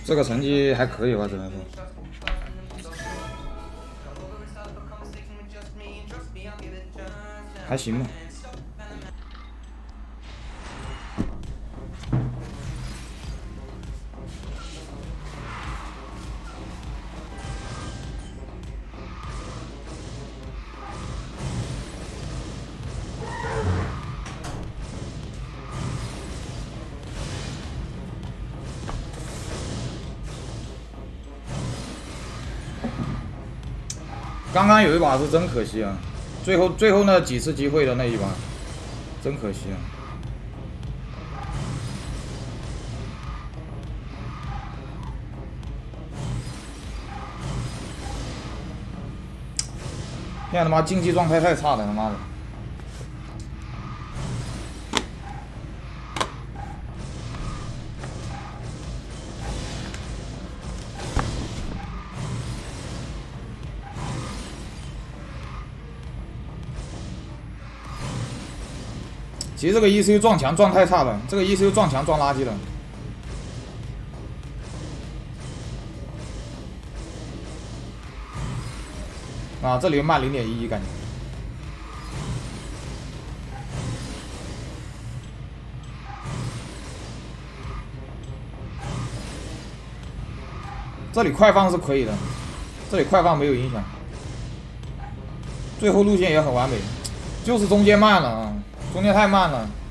这个成绩还可以吧，只能说还行吧。刚刚有一把是真可惜啊，最后那几次机会的那一把，真可惜啊。现在他妈竞技状态太差了，他妈的。其实这个 ECU 撞墙撞太差了，这个 ECU 撞墙撞垃圾了。啊，这里慢0.11感觉。这里快放是可以的，这里快放没有影响。最后路线也很完美，就是中间慢了啊，中间太慢了。